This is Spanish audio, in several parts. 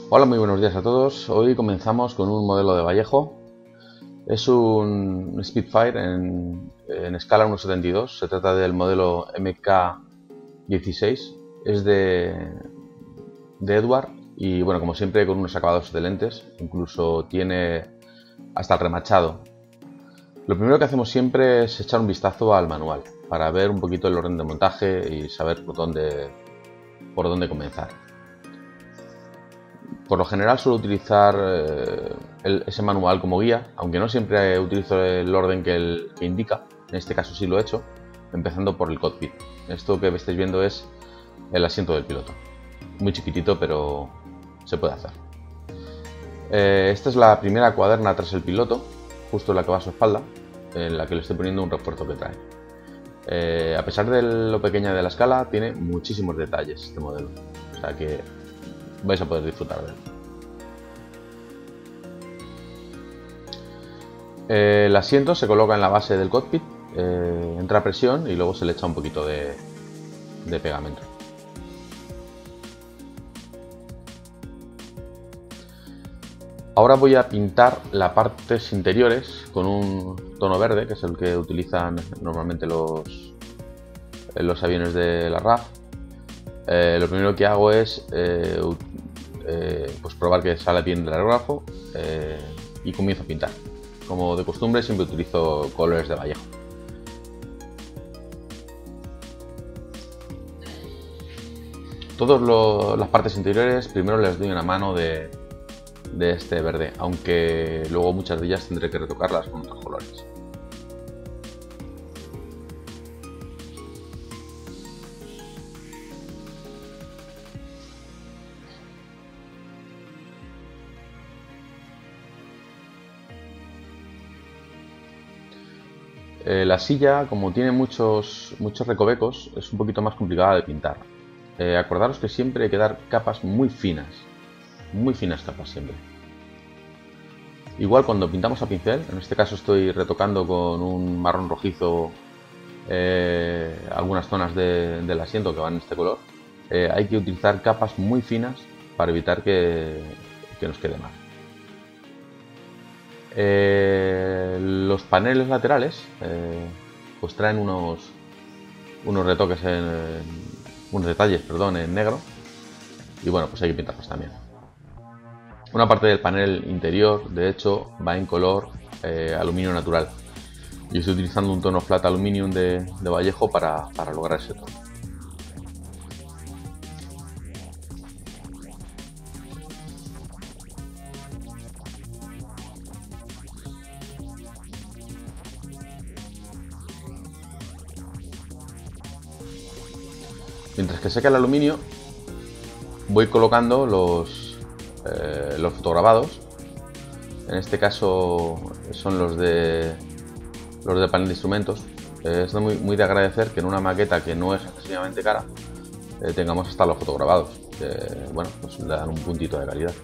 Hola, muy buenos días a todos. Hoy comenzamos con un modelo de Vallejo. Es un Spitfire en escala 1.72. Se trata del modelo MK16. Es de Edward y bueno, como siempre con unos acabados excelentes. Incluso tiene hasta el remachado. Lo primero que hacemos siempre es echar un vistazo al manual para ver un poquito el orden de montaje y saber por dónde comenzar. Por lo general suelo utilizar ese manual como guía, aunque no siempre utilizo el orden que indica. En este caso sí lo he hecho, empezando por el cockpit. Esto que estáis viendo es el asiento del piloto. Muy chiquitito, pero se puede hacer. Esta es la primera cuaderna tras el piloto, justo en la que va a su espalda, en la que le estoy poniendo un refuerzo que trae. A pesar de lo pequeña de la escala, tiene muchísimos detalles este modelo. O sea que vais a poder disfrutar de él. El asiento se coloca en la base del cockpit, entra a presión y luego se le echa un poquito de pegamento. Ahora voy a pintar las partes interiores con un tono verde, que es el que utilizan normalmente los aviones de la RAF. Lo primero que hago es pues probar que sale bien del aerógrafo y comienzo a pintar. Como de costumbre, siempre utilizo colores de Vallejo. Todas las partes interiores primero les doy una mano de este verde, aunque luego muchas de ellas tendré que retocarlas con otros colores. La silla, como tiene muchos recovecos, es un poquito más complicada de pintar. Acordaros que siempre hay que dar capas muy finas capas siempre. Igual cuando pintamos a pincel, en este caso estoy retocando con un marrón rojizo algunas zonas del asiento que van en este color, hay que utilizar capas muy finas para evitar que nos quede mal. Los paneles laterales pues traen unos retoques unos detalles, perdón, en negro, y bueno, pues hay que pintarlos también. Una parte del panel interior, de hecho, va en color aluminio natural. Yo estoy utilizando un tono flat aluminium de Vallejo para lograr ese tono. Mientras que seca el aluminio, voy colocando los fotograbados. En este caso son los de panel de instrumentos. Es muy de agradecer que en una maqueta que no es excesivamente cara tengamos hasta los fotograbados, que bueno, pues le dan un puntito de calidad.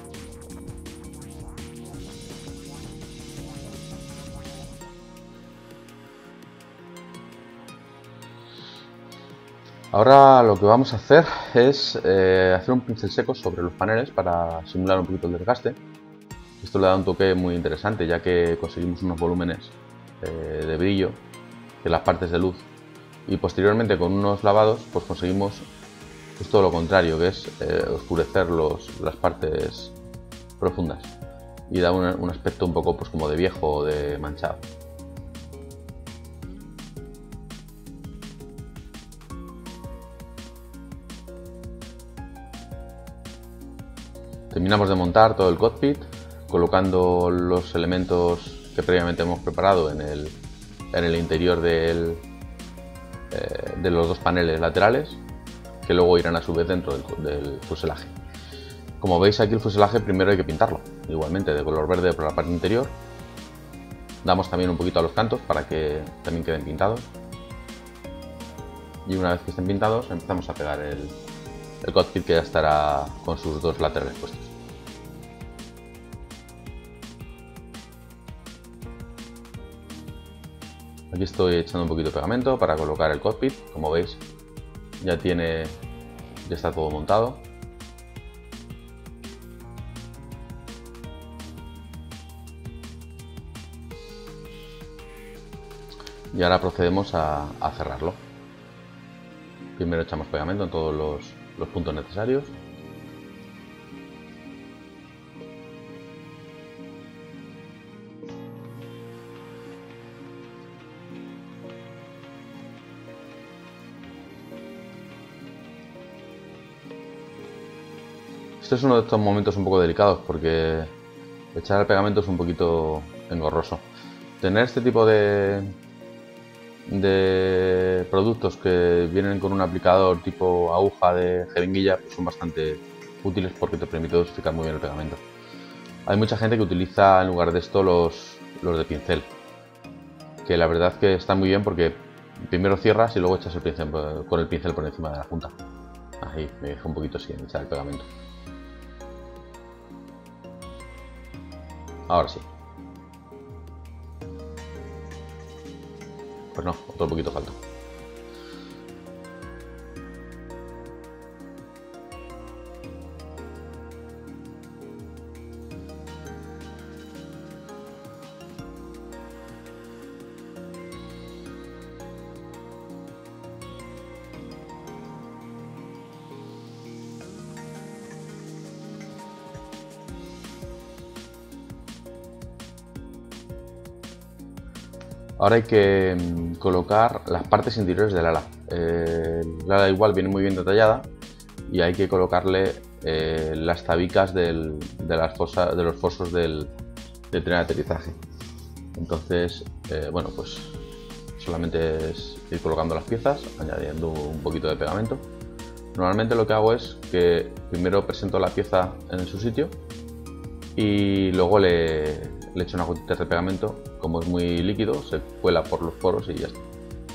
Ahora lo que vamos a hacer es hacer un pincel seco sobre los paneles para simular un poquito el desgaste. Esto le da un toque muy interesante, ya que conseguimos unos volúmenes de brillo en las partes de luz, y posteriormente con unos lavados pues conseguimos todo lo contrario, que es oscurecer las partes profundas y da un aspecto un poco pues como de viejo o de manchado. Terminamos de montar todo el cockpit, colocando los elementos que previamente hemos preparado en el interior de los dos paneles laterales, que luego irán a su vez dentro del fuselaje. Como veis aquí, el fuselaje primero hay que pintarlo, igualmente de color verde por la parte interior. Damos también un poquito a los cantos para que también queden pintados. Y una vez que estén pintados empezamos a pegar el cockpit, que ya estará con sus dos laterales puestos. Aquí estoy echando un poquito de pegamento para colocar el cockpit. Como veis, ya está todo montado. Y ahora procedemos a cerrarlo. Primero echamos pegamento en todos los puntos necesarios. Este es uno de estos momentos un poco delicados porque echar el pegamento es un poquito engorroso. Tener este tipo de productos que vienen con un aplicador tipo aguja de jeringuilla pues son bastante útiles porque te permite dosificar muy bien el pegamento. Hay mucha gente que utiliza en lugar de esto los de pincel, que la verdad que están muy bien porque primero cierras y luego echas el pincel con el pincel por encima de la punta. Ahí me deja un poquito sin echar el pegamento. Ahora sí. Pues no, otro poquito falta. Ahora hay que colocar las partes interiores del ala. El ala igual viene muy bien detallada y hay que colocarle las tabicas de los fosos del tren de aterrizaje. Entonces, bueno, pues solamente es ir colocando las piezas, añadiendo un poquito de pegamento. Normalmente lo que hago es que primero presento la pieza en su sitio y luego le echo unas gotitas de pegamento. Como es muy líquido, se cuela por los poros y ya está.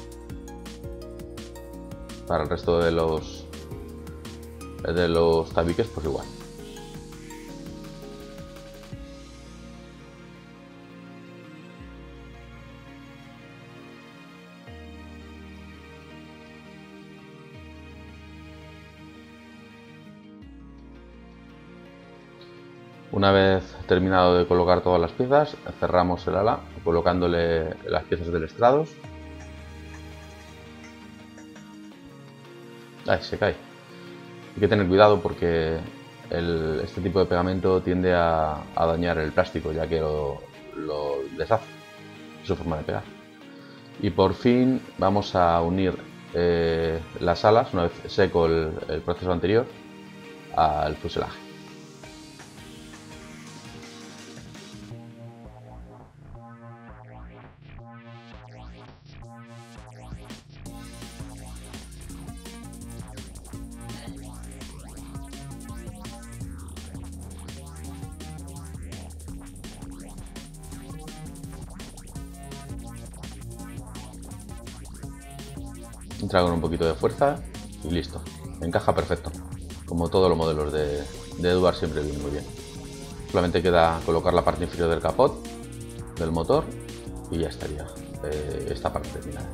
Para el resto de los tabiques, pues igual. Una vez terminado de colocar todas las piezas, cerramos el ala colocándole las piezas del estrados. ¡Ay, se cae! Hay que tener cuidado porque este tipo de pegamento tiende a dañar el plástico, ya que lo deshace, es su forma de pegar. Y por fin vamos a unir las alas, una vez seco el proceso anterior, al fuselaje. Entra con un poquito de fuerza y listo. Encaja perfecto. Como todos los modelos de Eduard siempre viene muy bien. Solamente queda colocar la parte inferior del capot, del motor y ya estaría esta parte terminada.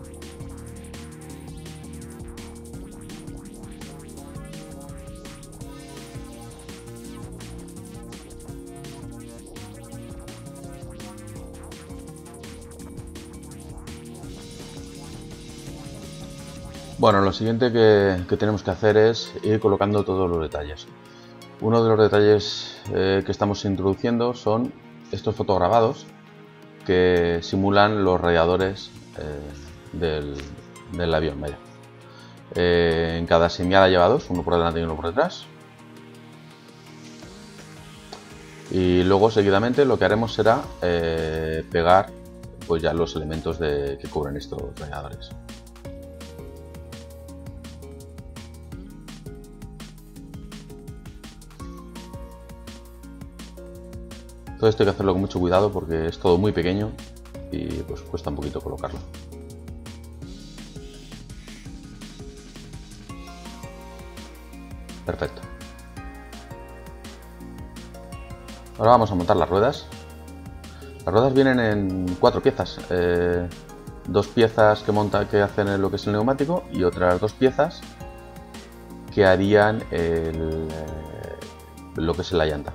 Bueno, lo siguiente que tenemos que hacer es ir colocando todos los detalles. Uno de los detalles que estamos introduciendo son estos fotograbados que simulan los radiadores del avión. Vaya. En cada semiala lleva dos, uno por delante y uno por detrás. Y luego seguidamente lo que haremos será pegar pues ya los elementos que cubren estos radiadores. Todo esto hay que hacerlo con mucho cuidado porque es todo muy pequeño y pues cuesta un poquito colocarlo. Perfecto. Ahora vamos a montar las ruedas. Las ruedas vienen en 4 piezas. 2 piezas que hacen lo que es el neumático y otras 2 piezas que harían lo que es la llanta.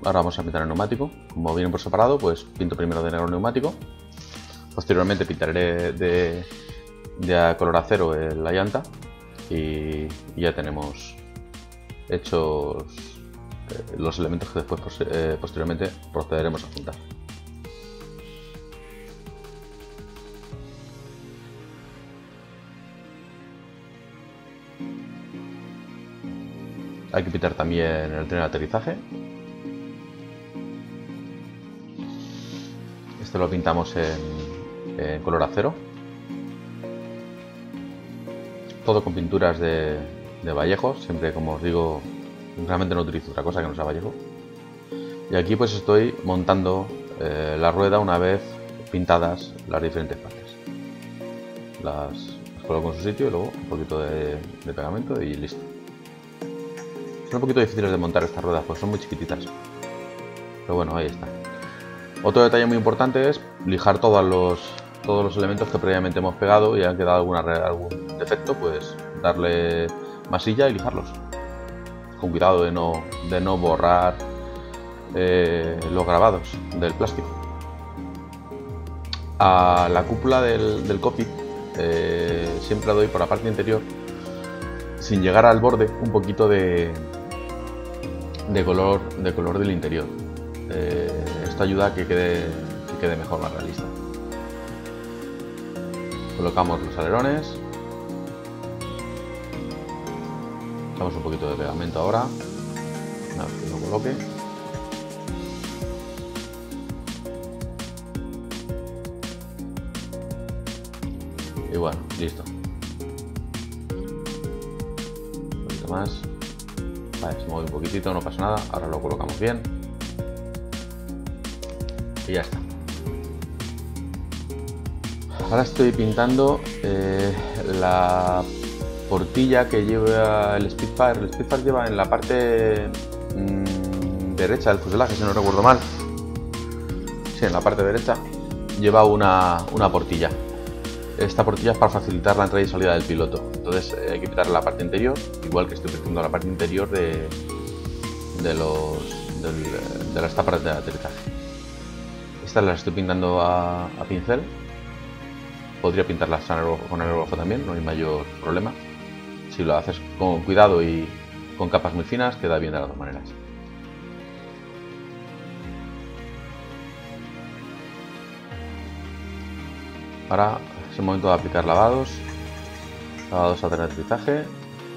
Ahora vamos a pintar el neumático. Como vienen por separado, pues pinto primero de negro el neumático. Posteriormente pintaré de color acero la llanta. Y ya tenemos hechos los elementos que después posteriormente procederemos a juntar. Hay que pintar también el tren de aterrizaje. Este lo pintamos en color acero. Todo con pinturas de Vallejo. Siempre, como os digo, realmente no utilizo otra cosa que no sea Vallejo. Y aquí pues estoy montando la rueda una vez pintadas las diferentes partes. Las coloco en su sitio y luego un poquito de pegamento y listo. Son un poquito difíciles de montar estas ruedas, pues son muy chiquititas. Pero bueno, ahí está. Otro detalle muy importante es lijar todos los elementos que previamente hemos pegado y han quedado algún defecto, pues darle masilla y lijarlos. Con cuidado de no borrar los grabados del plástico. A la cúpula del cockpit siempre doy por la parte interior, sin llegar al borde, un poquito de color del interior. Esto ayuda a que quede mejor, más realista. Colocamos los alerones. Echamos un poquito de pegamento ahora, una vez que lo coloque. Y bueno, listo. Un poquito más. Vale, se mueve un poquitito, no pasa nada. Ahora lo colocamos bien. Y ya está. Ahora estoy pintando la portilla que lleva el Spitfire. El Spitfire lleva en la parte derecha del fuselaje, si no recuerdo mal. Sí, en la parte derecha lleva una portilla. Esta portilla es para facilitar la entrada y salida del piloto. Entonces hay que pintar la parte interior, igual que estoy pintando la parte interior de las tapas de aterrizaje. Estas las estoy pintando a pincel. Podría pintarlas con aerógrafo también, no hay mayor problema. Si lo haces con cuidado y con capas muy finas, queda bien de las dos maneras. Ahora es el momento de aplicar lavados a aterrizaje.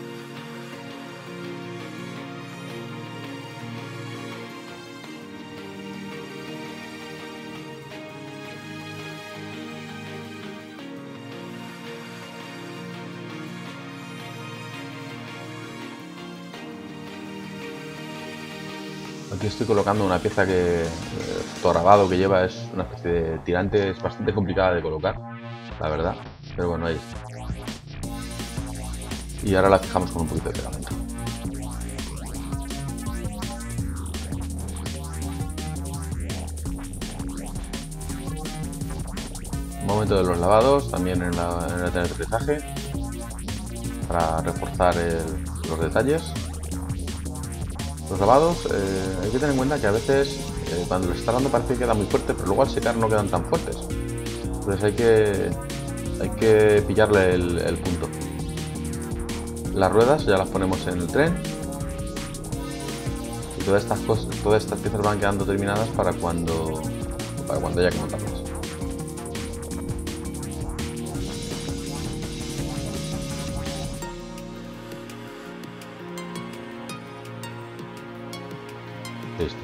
Aquí estoy colocando una pieza que fotograbado que lleva, es una especie de tirante, es bastante complicada de colocar, la verdad, pero bueno, ahí está. Y ahora la fijamos con un poquito de pegamento. Momento de los lavados, también en el aterrizaje, para reforzar los detalles. Los lavados hay que tener en cuenta que a veces cuando les está dando parece que queda muy fuerte, pero luego al secar no quedan tan fuertes. Entonces hay que pillarle el punto. Las ruedas ya las ponemos en el tren y todas estas piezas van quedando terminadas para cuando haya que montarlas. Listo.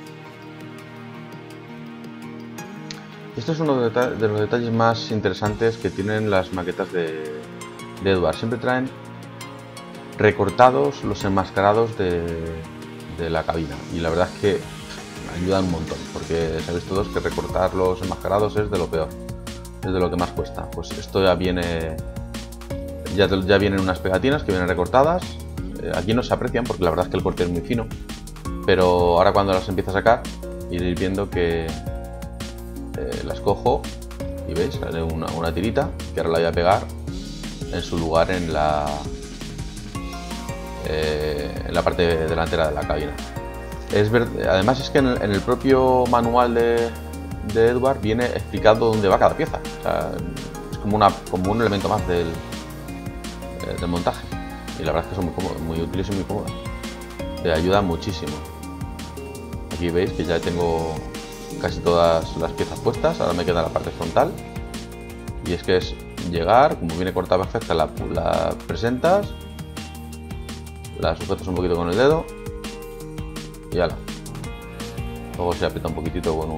Este es uno de los detalles más interesantes que tienen las maquetas de Eduard. Siempre traen recortados los enmascarados de la cabina y la verdad es que ayudan un montón, porque sabéis todos que recortar los enmascarados es de lo peor, es de lo que más cuesta. Pues esto ya vienen unas pegatinas que vienen recortadas. Aquí no se aprecian porque la verdad es que el corte es muy fino, pero ahora cuando las empiezo a sacar iréis viendo que las cojo y veis, sale una tirita que ahora la voy a pegar en su lugar en la parte delantera de la cabina. Además es que en el propio manual de Edward viene explicado dónde va cada pieza. O sea, es como un elemento más del montaje. Y la verdad es que son muy cómodos, muy útiles y muy cómodos. Te ayuda muchísimo. Aquí veis que ya tengo casi todas las piezas puestas. Ahora me queda la parte frontal. Y es que es llegar, como viene cortada perfecta, la presentas, la sujetas un poquito con el dedo y ala. Luego se aprieta un poquitito con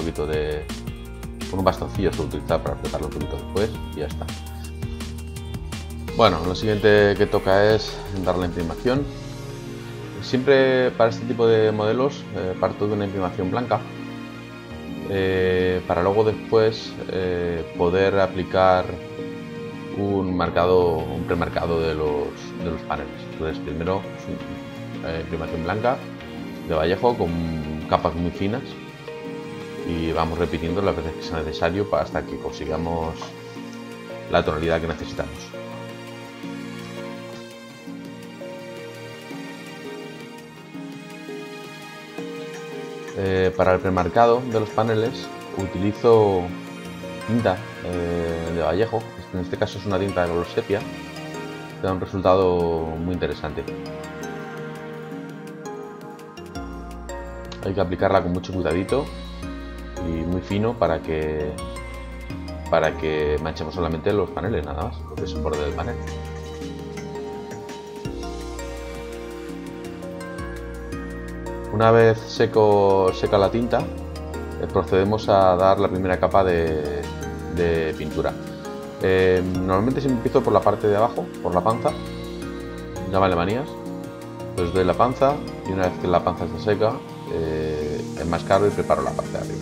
un bastoncillo, se utiliza para apretarlo un poquito después y ya está. Bueno, lo siguiente que toca es dar la imprimación. Siempre para este tipo de modelos parto de una imprimación blanca para luego después poder aplicar un premarcado de los paneles. Entonces primero imprimación blanca de Vallejo con capas muy finas y vamos repitiendo las veces que sea necesario hasta que consigamos la tonalidad que necesitamos. Para el premarcado de los paneles utilizo tinta de Vallejo. En este caso es una tinta de color sepia, que da un resultado muy interesante. Hay que aplicarla con mucho cuidadito y muy fino para que manchemos solamente los paneles, nada más, lo que es el borde del panel. Una vez seca la tinta, procedemos a dar la primera capa de pintura. Normalmente siempre empiezo por la parte de abajo, por la panza, llámale manías. Entonces doy la panza y una vez que la panza está seca, enmascaro y preparo la parte de arriba.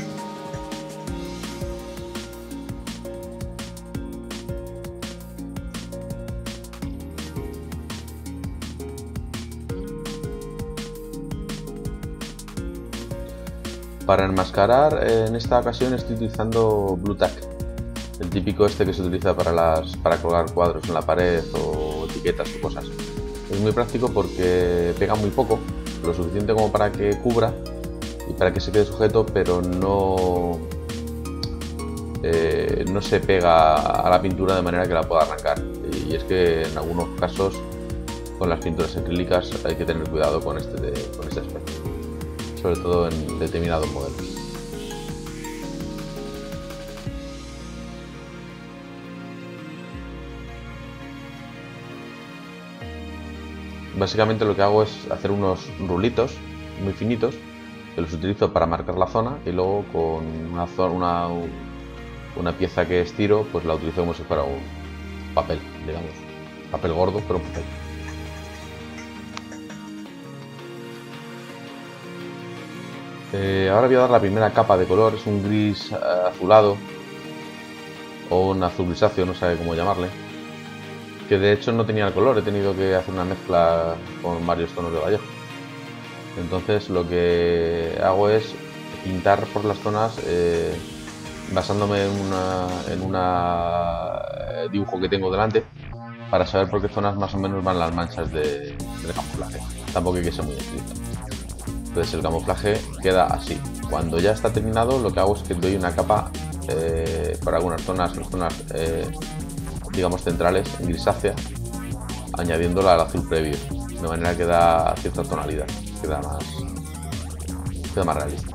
Para enmascarar, en esta ocasión estoy utilizando Blu Tack, el típico este que se utiliza para colgar cuadros en la pared o etiquetas o cosas. Es muy práctico porque pega muy poco, lo suficiente como para que cubra y para que se quede sujeto, pero no se pega a la pintura de manera que la pueda arrancar. Y es que en algunos casos con las pinturas acrílicas hay que tener cuidado con este aspecto, sobre todo en determinados modelos. Básicamente lo que hago es hacer unos rulitos muy finitos que los utilizo para marcar la zona y luego con una pieza que estiro pues la utilizo como si fuera un papel, digamos, papel gordo pero un papel. Ahora voy a dar la primera capa de color, es un gris azulado o un azul grisáceo, no sé cómo llamarle, que de hecho no tenía el color, he tenido que hacer una mezcla con varios tonos de Vallejo. Entonces lo que hago es pintar por las zonas basándome en un dibujo que tengo delante para saber por qué zonas más o menos van las manchas del camuflaje. Tampoco hay que ser muy estricto. Entonces el camuflaje queda así. Cuando ya está terminado, lo que hago es que doy una capa por algunas zonas, digamos centrales, en grisácea, añadiéndola al azul previo, de manera que da cierta tonalidad, queda más realista.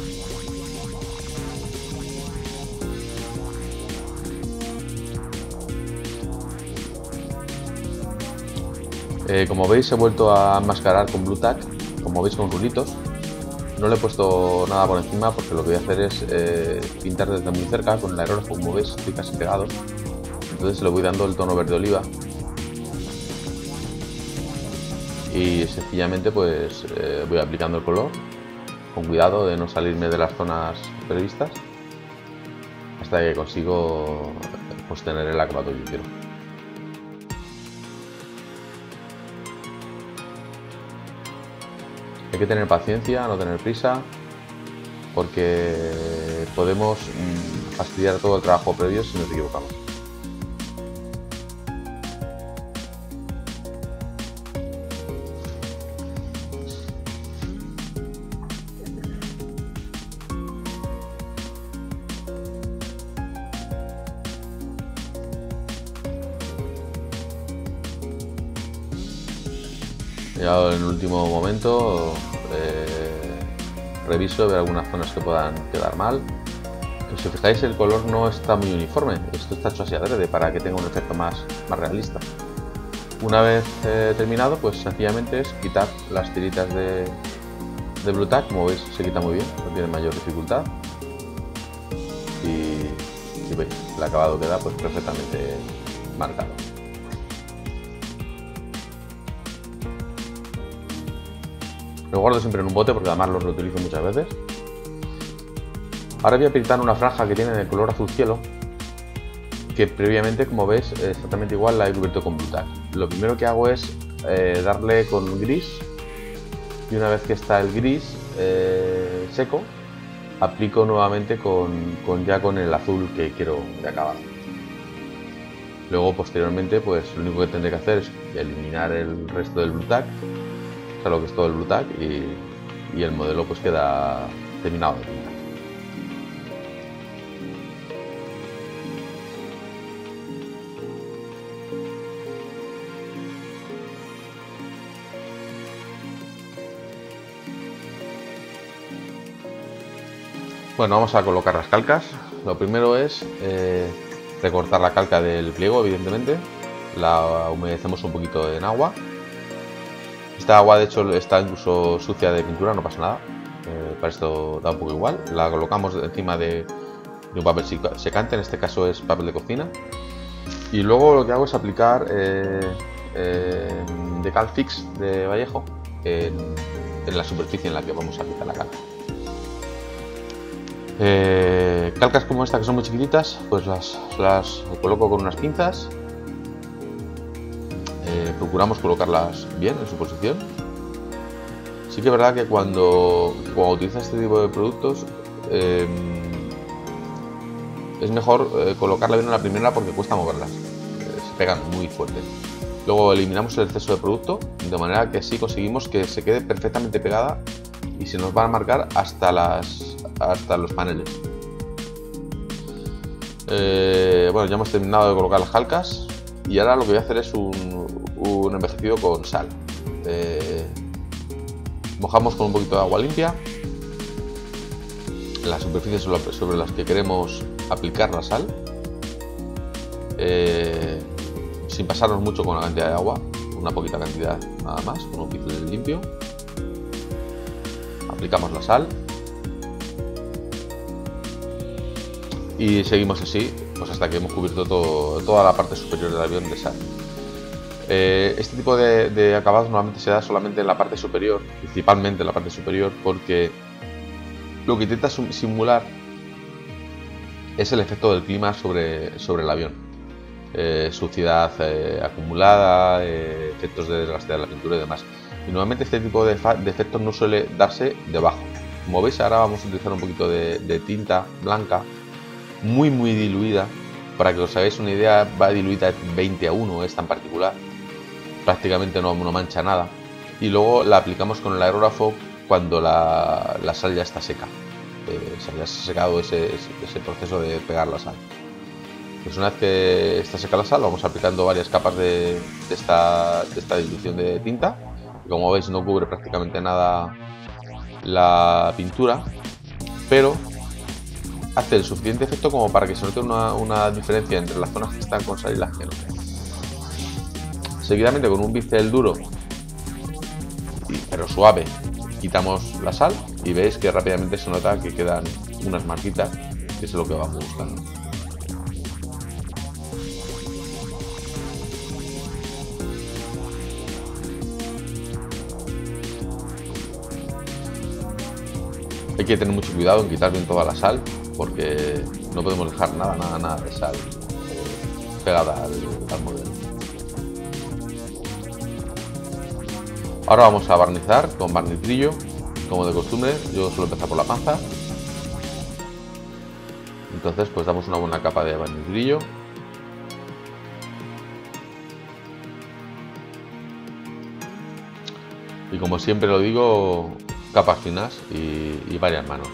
Como veis, he vuelto a enmascarar con Blu Tack, como veis con rulitos. No le he puesto nada por encima porque lo que voy a hacer es pintar desde muy cerca con el aerógrafo, como veis, estoy casi pegado. Entonces le voy dando el tono verde oliva y sencillamente pues voy aplicando el color con cuidado de no salirme de las zonas previstas hasta que consigo pues tener el acabado que quiero. Hay que tener paciencia, no tener prisa, porque podemos fastidiar todo el trabajo previo si nos equivocamos. Ya en el último momento reviso, ver algunas zonas que puedan quedar mal. Si os fijáis, el color no está muy uniforme. Esto está hecho así adrede para que tenga un efecto más realista. Una vez terminado, pues sencillamente es quitar las tiritas de Blu Tack. Como veis, se quita muy bien, no tiene mayor dificultad. Y veis, el acabado queda pues perfectamente marcado. Lo guardo siempre en un bote porque además lo reutilizo muchas veces. Ahora voy a pintar una franja que tiene de color azul cielo, que previamente, como ves, exactamente igual la he cubierto con Blu Tack. Lo primero que hago es darle con gris, y una vez que está el gris seco, aplico nuevamente ya con el azul que quiero de acabado. Luego, posteriormente, pues lo único que tendré que hacer es eliminar el resto del Blu Tack, o sea, lo que es todo el Blu Tack, y el modelo pues queda terminado de pintar. Bueno, vamos a colocar las calcas. Lo primero es recortar la calca del pliego, evidentemente. La humedecemos un poquito en agua. Esta agua, de hecho, está incluso sucia de pintura, no pasa nada. Para esto da un poco igual. La colocamos encima de un papel secante, en este caso es papel de cocina. Y luego lo que hago es aplicar Decal Fix de Vallejo en la superficie en la que vamos a aplicar la calca. Calcas como esta, que son muy chiquititas, pues las coloco con unas pinzas. Procuramos colocarlas bien en su posición. Sí que es verdad que cuando utilizas este tipo de productos es mejor colocarla bien en la primera porque cuesta moverlas, se pegan muy fuerte. Luego eliminamos el exceso de producto de manera que así conseguimos que se quede perfectamente pegada y se nos van a marcar hasta los paneles. Bueno, ya hemos terminado de colocar las calcas y ahora lo que voy a hacer es un envejecido con sal. Mojamos con un poquito de agua limpia las superficies sobre las que queremos aplicar la sal, sin pasarnos mucho con la cantidad de agua, una poquita cantidad nada más, con un pincel limpio. Aplicamos la sal y seguimos así pues hasta que hemos cubierto toda la parte superior del avión de sal. Este tipo de acabados normalmente se da solamente en la parte superior, principalmente en la parte superior, porque lo que intenta simular es el efecto del clima sobre el avión. Suciedad acumulada, efectos de desgaste de la pintura y demás. Y normalmente este tipo de efectos no suele darse debajo. Como veis, ahora vamos a utilizar un poquito de tinta blanca muy diluida. Para que os hagáis una idea, va diluida 20:1, esta en particular. Prácticamente no mancha nada. Y luego la aplicamos con el aerógrafo cuando la sal ya está seca. Se había secado ese proceso de pegar la sal. Pues una vez que está seca la sal, vamos aplicando varias capas de esta dilución de tinta. Y como veis, no cubre prácticamente nada la pintura, pero hace el suficiente efecto como para que se note una diferencia entre las zonas que están con sal y las que no. Seguidamente, con un pincel duro pero suave, quitamos la sal y veis que rápidamente se nota que quedan unas marquitas, que es lo que vamos buscando. Hay que tener mucho cuidado en quitar bien toda la sal, porque no podemos dejar nada de sal pegada al modelo. Ahora vamos a barnizar con barniz brillo, como de costumbre. Yo suelo empezar por la panza. Entonces pues damos una buena capa de barniz brillo. Y como siempre lo digo, capas finas y varias manos.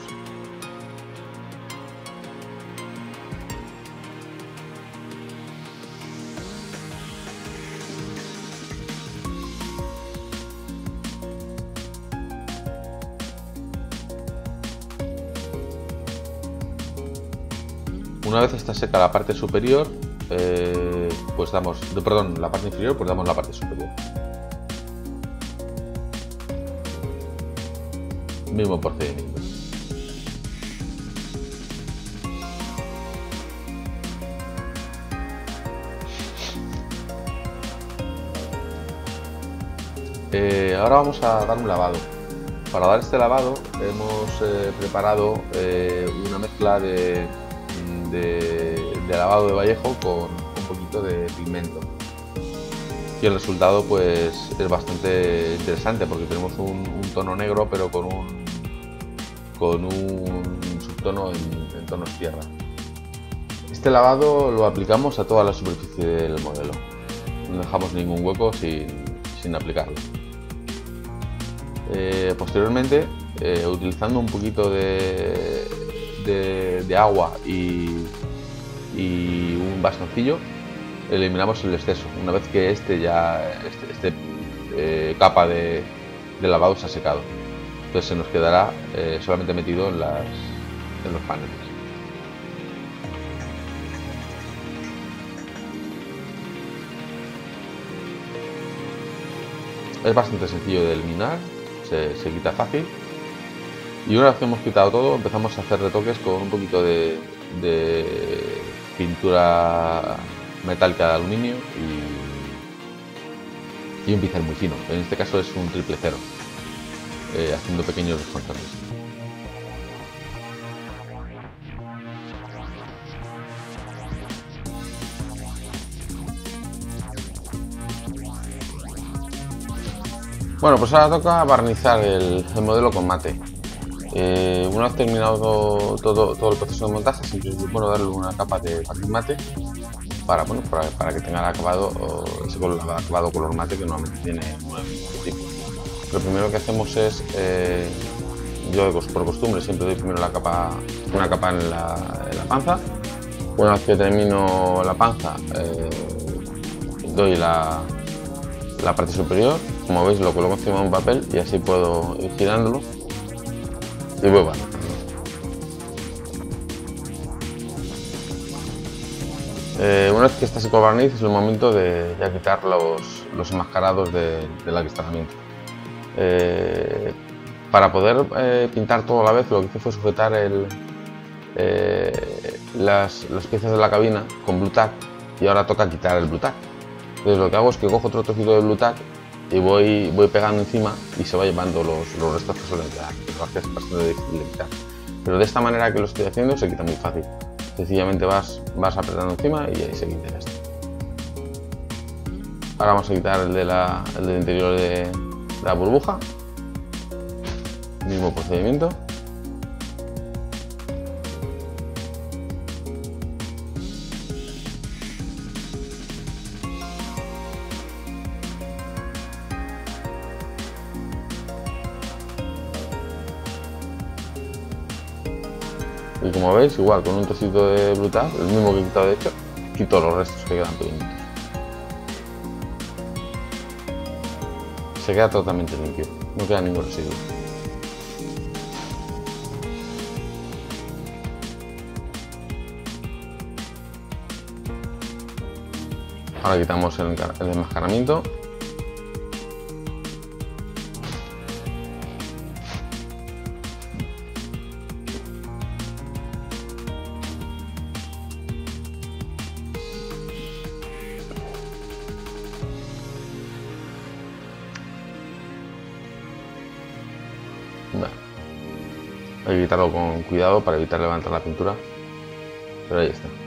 Una vez está seca la parte superior, pues damos, perdón, la parte inferior, pues damos la parte superior. Mismo procedimiento. Ahora vamos a dar un lavado. Para dar este lavado hemos preparado una mezcla de lavado de Vallejo con un poquito de pigmento. Y el resultado pues es bastante interesante porque tenemos un tono negro pero con un subtono en tonos tierra. Este lavado lo aplicamos a toda la superficie del modelo. No dejamos ningún hueco sin aplicarlo. Posteriormente, utilizando un poquito de agua y un bastoncillo, eliminamos el exceso. Una vez que este capa de lavado se ha secado, entonces se nos quedará solamente metido en los paneles. Es bastante sencillo de eliminar, se quita fácil. Y una vez que hemos quitado todo, empezamos a hacer retoques con un poquito de pintura metálica de aluminio y un pincel muy fino. En este caso es un 000, haciendo pequeños descontornos. Bueno, pues ahora toca barnizar el modelo con mate. Una vez terminado todo el proceso de montaje, siempre es bueno darle una capa de barniz mate para que tenga el acabado, ese acabado color mate que normalmente tiene un tipo. Lo primero que hacemos es, yo por costumbre siempre doy primero una capa en la panza. Una vez que termino la panza, doy la parte superior. Como veis, lo coloco encima de un papel y así puedo ir girándolo y voy barnizando. Una vez que está seco el barniz, es el momento de ya quitar los enmascarados del acristalamiento. Para poder pintar todo a la vez, lo que hice fue sujetar las piezas de la cabina con Blu Tack y ahora toca quitar el Blu Tack. Entonces lo que hago es que cojo otro trocito de Blu Tack y voy pegando encima y se va llevando los restos que suelen quedar, que es bastante difícil de quitar. Pero de esta manera que lo estoy haciendo se quita muy fácil. Sencillamente vas apretando encima y ahí se quita esto. Ahora vamos a quitar el del interior de la burbuja. Mismo procedimiento. Y como veis, igual con un trocito de Blu Tack, el mismo que he quitado de hecho, quito los restos que quedan pequeñitos. Se queda totalmente limpio, no queda ningún residuo. Ahora quitamos el enmascaramiento. Hay que quitarlo con cuidado para evitar levantar la pintura, pero ahí está.